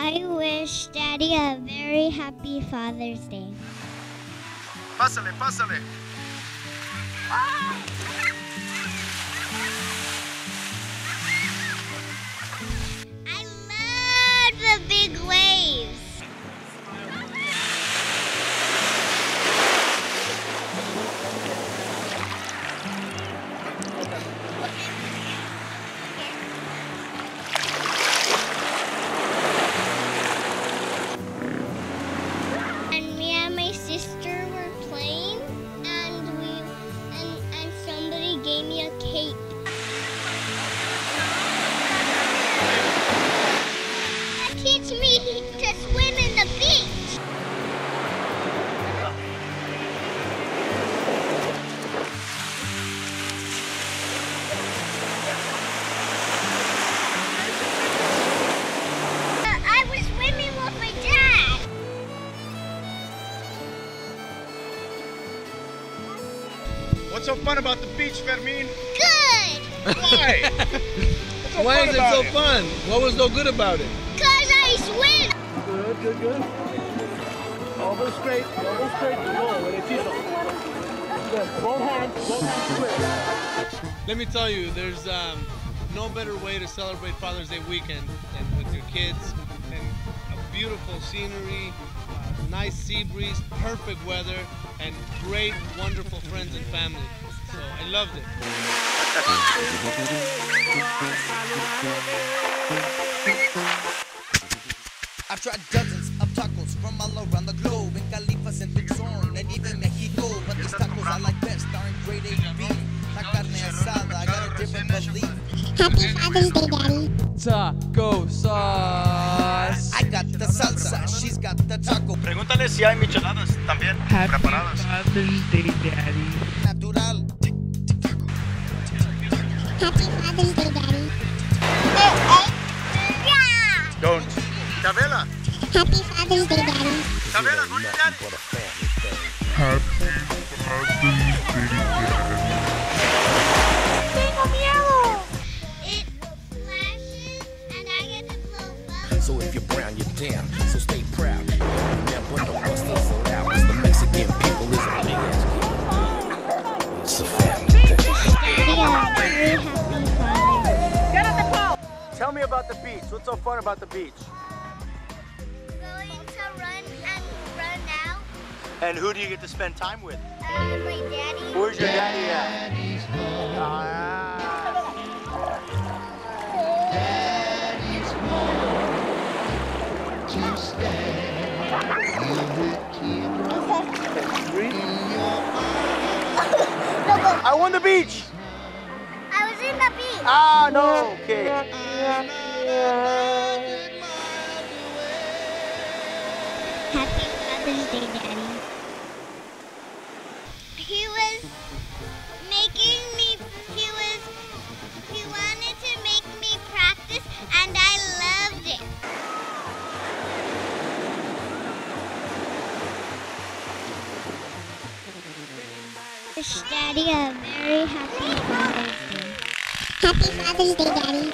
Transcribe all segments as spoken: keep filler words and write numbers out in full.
I wish Daddy a very happy Father's Day. Pásale, pásale. I love the big waves. And me and my sister were playing, and we and, and somebody gave me a cape. Teach me to swim in the beach. Uh, I was swimming with my dad. What's so fun about the beach, Fermin? Good, Why? What's so Why fun is it about so fun? What was so good about it? cause I swim. Good, good, good. Elbow straight, elbow straight, roll, derechito. Good, both hands, both hands quick. Let me tell you, there's um, no better way to celebrate Father's Day weekend than with your kids and a beautiful scenery, uh, nice sea breeze, perfect weather, and great, wonderful friends and family. So I loved it. I've tried dozens of tacos from all around the globe, in Califas and Tucson, and even Mexico. But these tacos I like best are in grade A beef. La carne asada, I got a different belief. Happy Father's Day, Daddy. Taco sauce. I got the salsa, she's got the taco. Pregúntale si hay micheladas también preparadas. Father's Day, Daddy. Natural. Happy Father's Day, Daddy. Don't. Isabella. Happy Father's Day, Daddy. Isabella, go to your daddy. Tengo miedo. It flashes and I get to blow bubbles. So if you're brown, you're down. So stay proud. Remember, the busters are out. 'Cause the Mexican people is a big ass. It's a family thing. Daddy, a very happy Father's Day. Tell me about the beach. What's so fun about the beach? Going to run and run out. And who do you get to spend time with? Uh, my daddy. Where's your daddy at? Ah. I won the beach. I was in the beach. Ah, no. Okay. Happy Father's Day, Daddy. He was making me, he was, he wanted to make me practice, and I loved it. Wish Daddy a very happy Father's Day. Happy Father's Day, Daddy.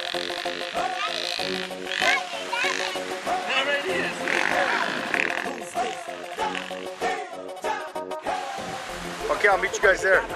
Okay, I'll meet you guys there.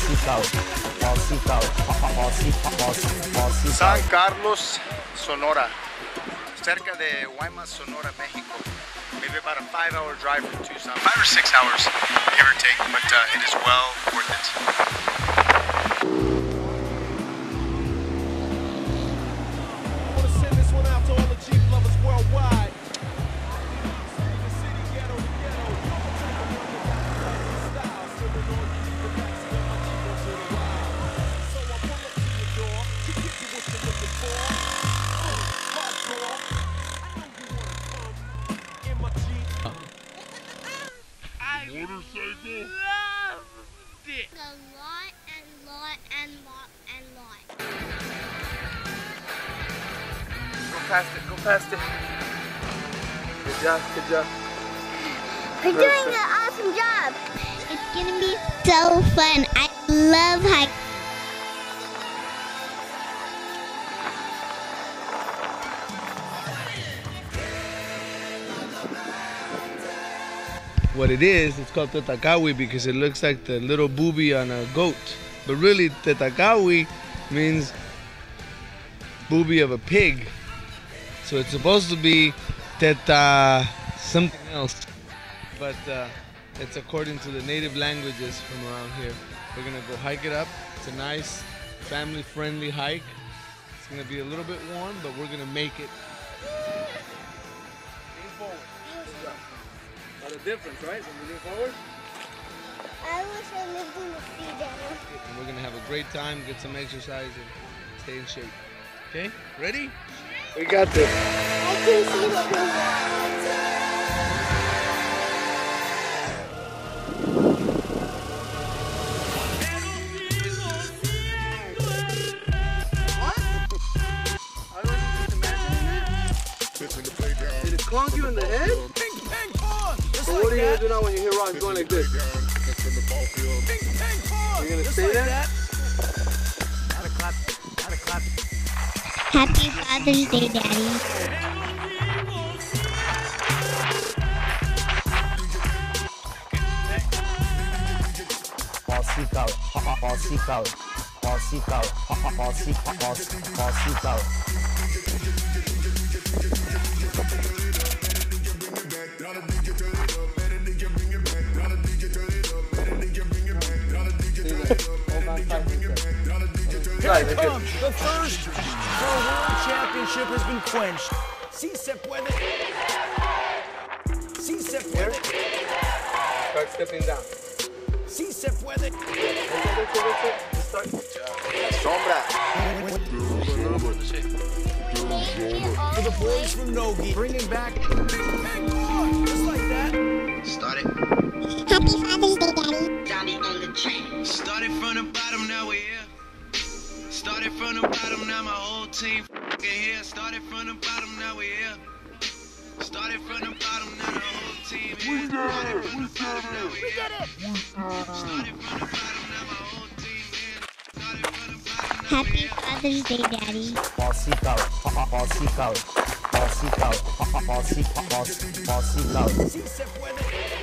San Carlos, Sonora. Cerca de Guaymas, Sonora, Mexico. Maybe about a five hour drive from Tucson. Five or six hours, give or take, but uh, it is well worth it. I want to send this one out to all the Jeep lovers worldwide. A lot and lot and lot and lot. Go past it, go past it. Good job, good job. You're doing an awesome job. It's gonna be so fun. I love hiking. What it is, it's called Tetakawi because it looks like the little booby on a goat. But really, Tetakawi means booby of a pig. So it's supposed to be Teta something else. But uh, it's according to the native languages from around here. We're gonna go hike it up. It's a nice, family-friendly hike. It's gonna be a little bit warm, but we're gonna make it. Not a difference, right? When we lean forward? I wish I lived in the sea down. And we're gonna have a great time, get some exercise, and stay in shape. Okay, ready? We got this. I can see the blue Did it clunk you in the head? Well, what are you gonna do now when you hear Ron going like this? You're gonna stay there? Happy Father's Day, Daddy. Paul Cicala, Paul Cicala, Paul Cicala, Paul Cicala, Paul Cicala. Here it comes. The thirst for a world championship has been quenched. Si se puede. Si se puede. Start stepping down. Si se puede. Start. Sombra. For the boys from Nogi, bringing back just like that. Start it. Happy Father's Day, Daddy. Johnny on the track. Started from the bottom, now we're here. Started from the bottom, now my whole team f***ing here. Started from the bottom, now we're here. Started from the bottom, now the whole team here. Started from the bottom, now we're here. Started from the bottom, now my whole team here. Started from the bottom, now we're Happy here. Father's Day, Daddy. Paul Cicala, Paul Cicala, Paul Cicala, Paul Cicala, Paul Cicala. Si se puede.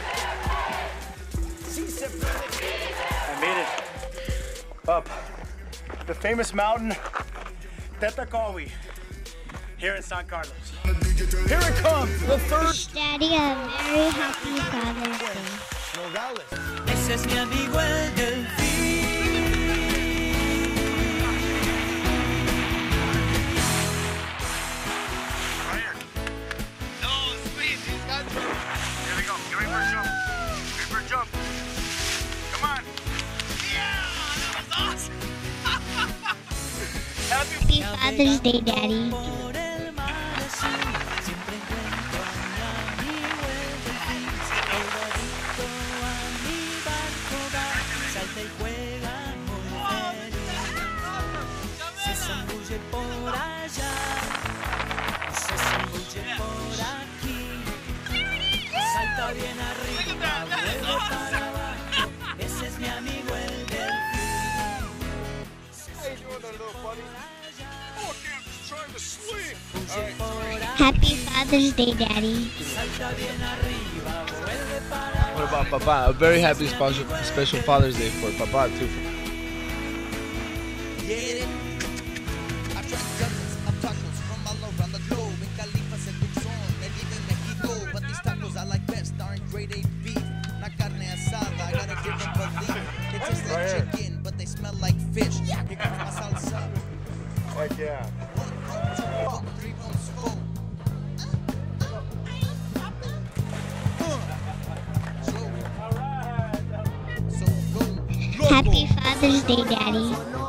Si se puede. I made it up the famous mountain Tetakawi here in San Carlos. Here it comes. The third. Daddy, a very happy Father's Day. Nogales. Ese es mi amigo el delfín. Here we go. Get ready for a jump. Get ready for a jump. Come on. Happy Father's Day, Daddy. Por el mar azul siempre encuentro a mi amigo el delfín. Pegadito a mi barco va, salta y juega muy feliz. Se zambulle por allá, se zambulle por aquí. Salta bien arriba, vuelve para abajo. Ese es mi amigo el delfín. Happy Father's Day, Daddy. What about Papa? A very happy special, special Father's Day for Papa too. get it? I tried dozens of tacos from all around the globe. In Califas and Tucson, and even Mexico. But these tacos I like best aren't grade A beef, not carne asada. I got a different belief. They taste like chicken, but they smell like fish. Here comes my salsa. Heck yeah. One, two, three, four. Happy Father's Day, Daddy.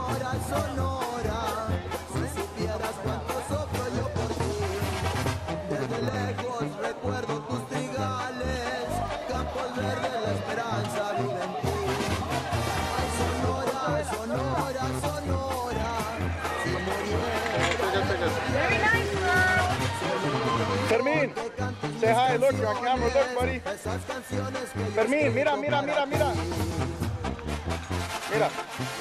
Fermin, say hi. Look, you're on camera. Look, buddy. Fermin, mira, mira, mira, mira. Mira.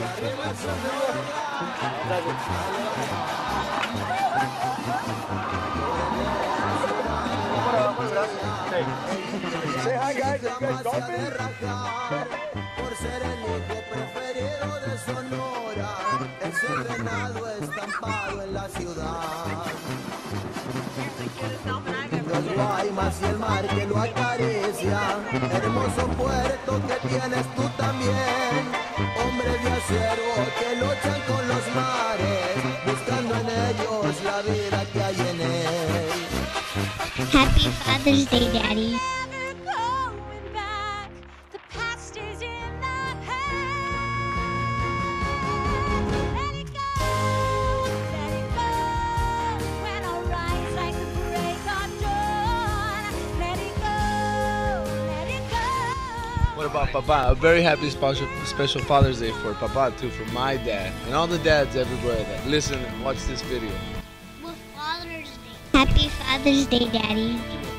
Say hi, guys. You guys golfing? Por ser el hijo preferido de Sonora, ese venado estampado en la ciudad. Los Guaymas y el mar que lo acaricia, hermoso puerto que tienes tú también. Hombres de acero que luchan con los mares, buscando en ellos la vida que hay en él. Happy Father's Day, Daddy. What about Papa? A very happy special, special Father's Day for Papa too, for my dad, and all the dads everywhere that listen and watch this video. Well, Father's Day. Happy Father's Day, Daddy.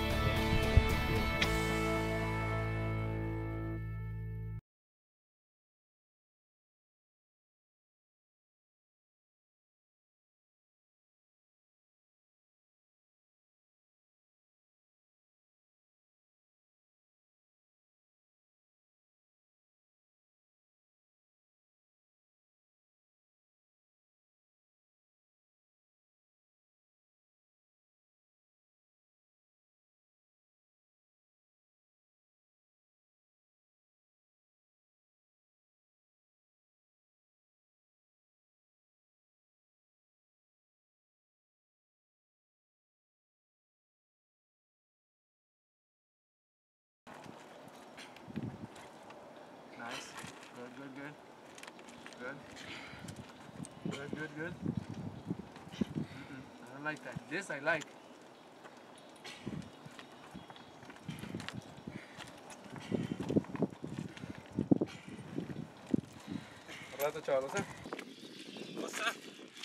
Nice. Good, good, good. Good. Good, good, good. Mm-mm. I don't like that. This I like. What's up?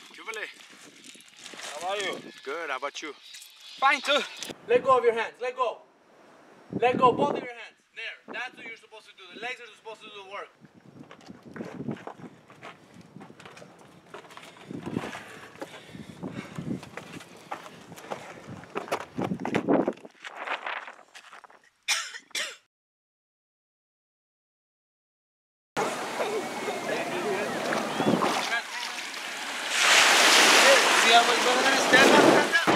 How are you? Good. How about you? Fine too. Let go of your hands. Let go. Let go. Both of your hands. There. That's what you're supposed to do. The legs are supposed to do the work. See how much better than a stand-up?